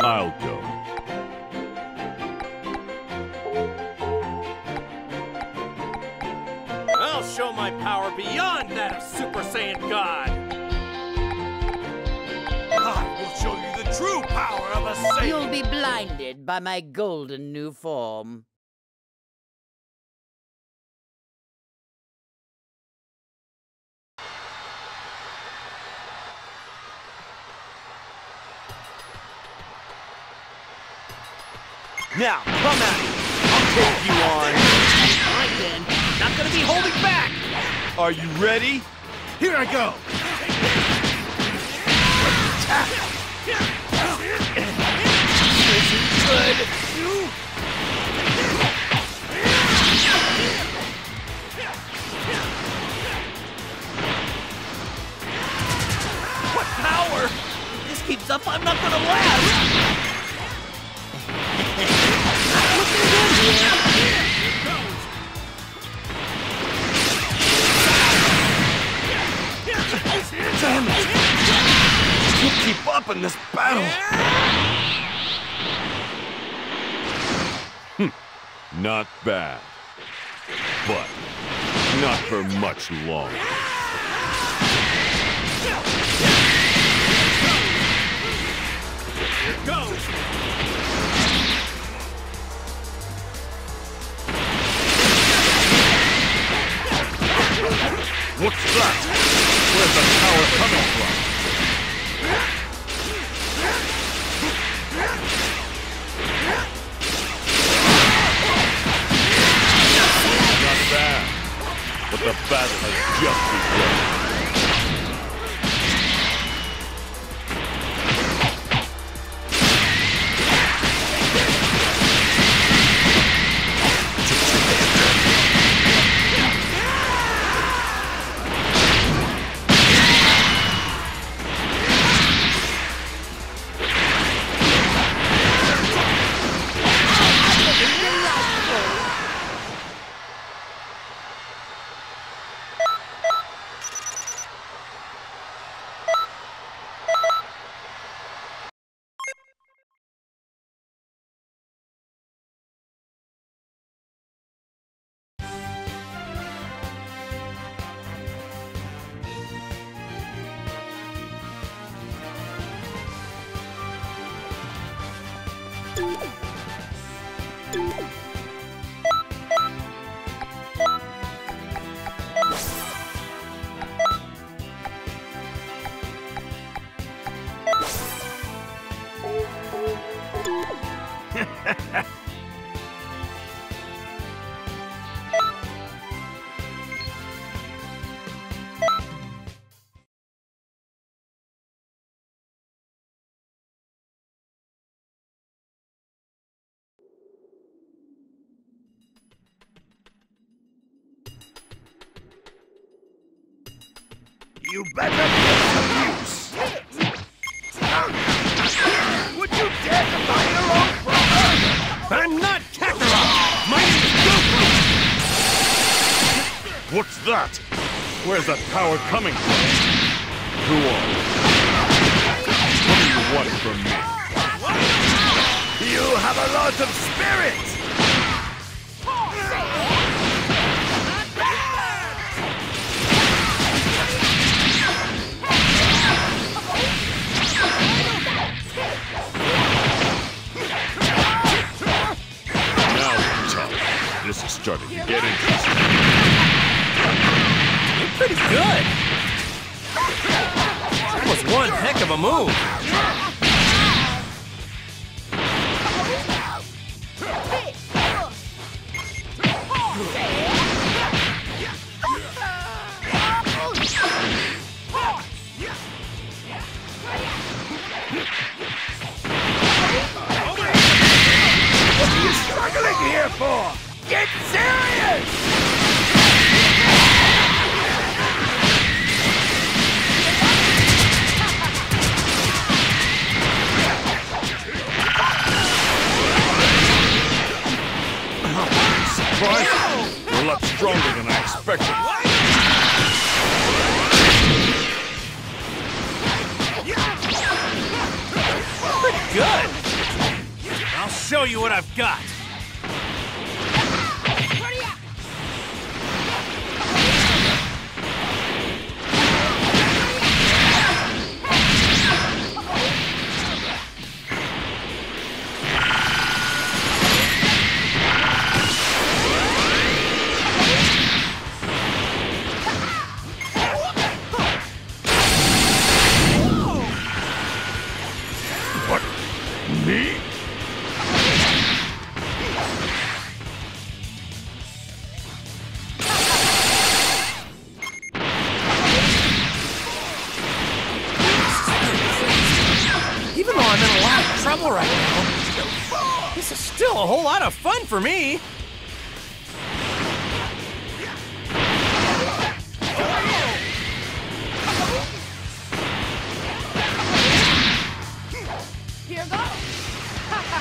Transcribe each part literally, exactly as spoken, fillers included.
I'll go. I'll show my power beyond that of Super Saiyan God! I will show you the true power of a Saiyan! You'll be blinded by my golden new form. Now, come at me! I'll take you on! Alright then, not gonna be holding back! Are you ready? Here I go! This is good! What power! If this keeps up, I'm not gonna last! Damn it! I can't keep up in this battle! Hm. Not bad. But not for much longer. Here it goes! What's that? Where's the power coming from? Not bad. But the battle has just begun. You better get some use! Would you dare to find your own brother? I'm not Kakarot! My name is Goku! What's that? Where's that power coming from? Who are you? What do you want from me? You have a lot of spirit! This is starting to get interesting. You're pretty good! That was one heck of a move! What are you struggling here for? Get serious! Surprise! You're a lot stronger than I expected. Pretty good! show you what I've got. What? Me? Even though I'm in a lot of trouble right now, this is still a whole lot of fun for me. Here goes.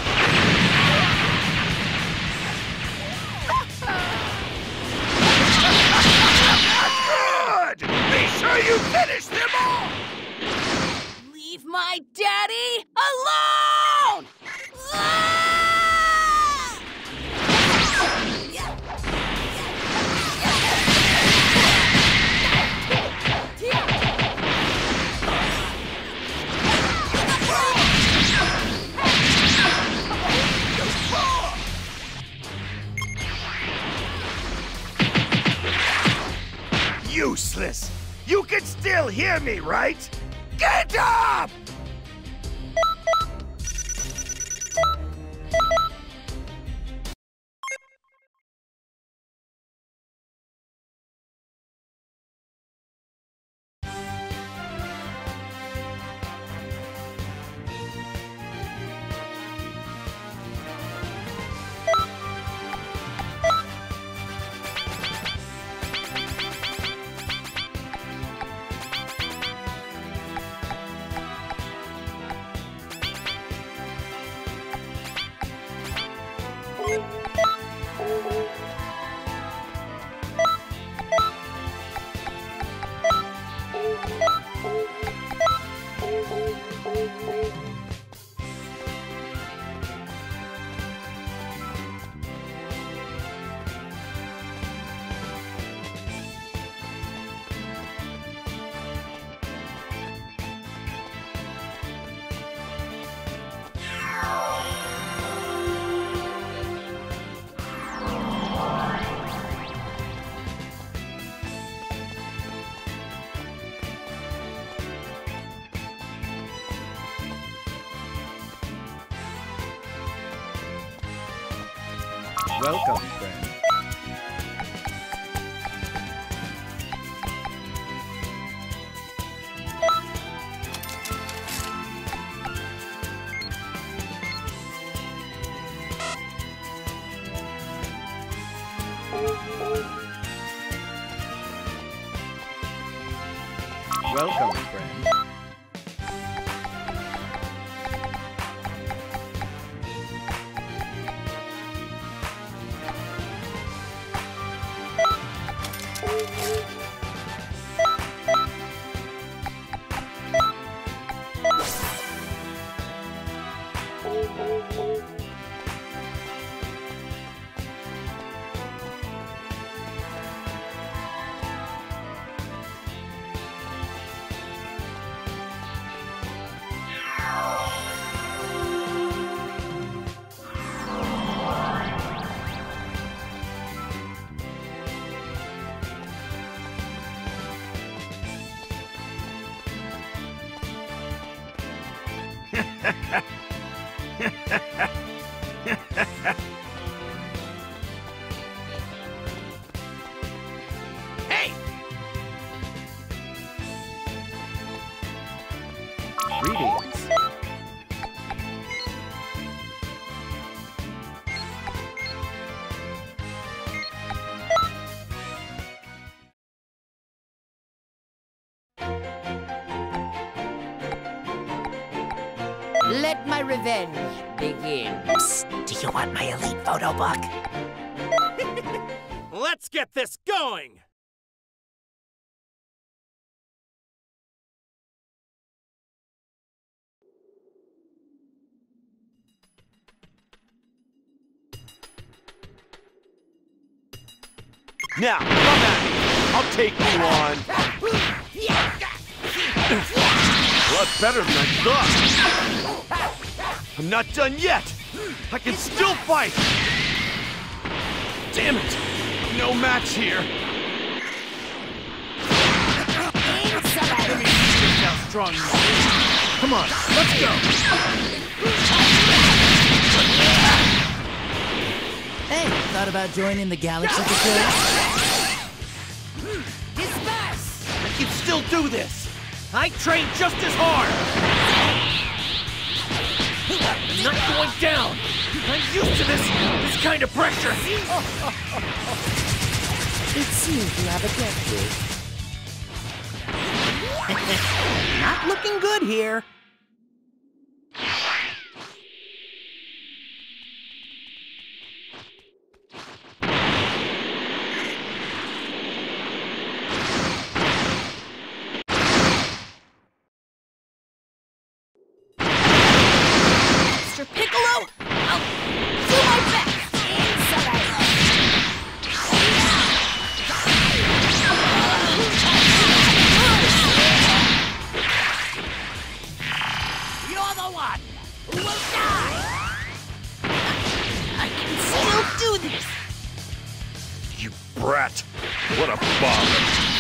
Good! Be sure you finish them all! Leave my daddy alone! Ah! Useless! You can still hear me, right? Get up! Welcome, friend. Welcome, friend. Hey! Greetings. Let my revenge begin. Do you want my elite photo book? Let's get this going! Now, come at me. I'll take you on. A lot better than I thought. I'm not done yet. I can still fight. Damn it. No match here. Let me see just how strong you are. Come on, let's go. Hey, thought about joining the Galaxy Patrol? Disperse! I can still do this. I train just as hard. I'm not going down. I'm used to this, this kind of pressure. It seems you have a objective. Not looking good here. Mister Piccolo, I'll do my best. Inside. You're the one who will die. I can still do this. You brat. What a bother.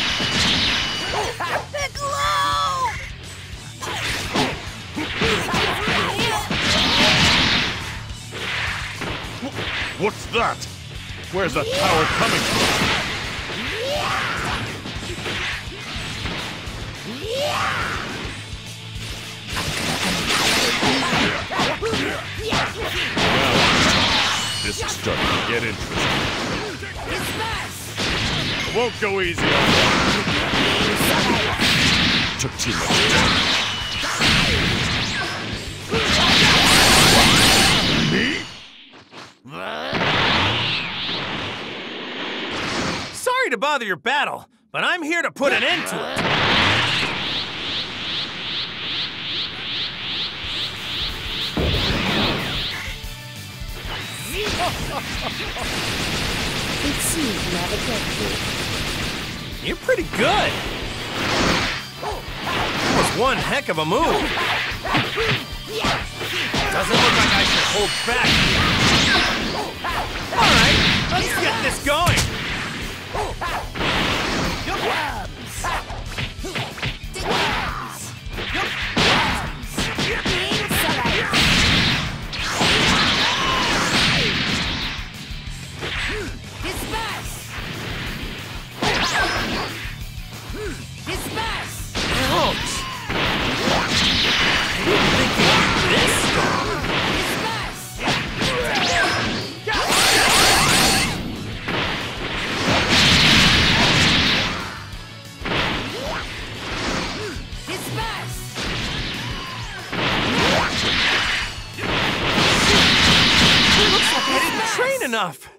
Piccolo! What's that? Where's that power coming from? Well, this is starting to get interesting. I won't go easy on that. Took too much damage. Me? Sorry to bother your battle, but I'm here to put an end to it. It seems you have a objective. You're pretty good. That was one heck of a move. Doesn't look like I should hold back. All right, let's get this going. Ouch! I didn't think you'd be this strong. Looks like I didn't train enough.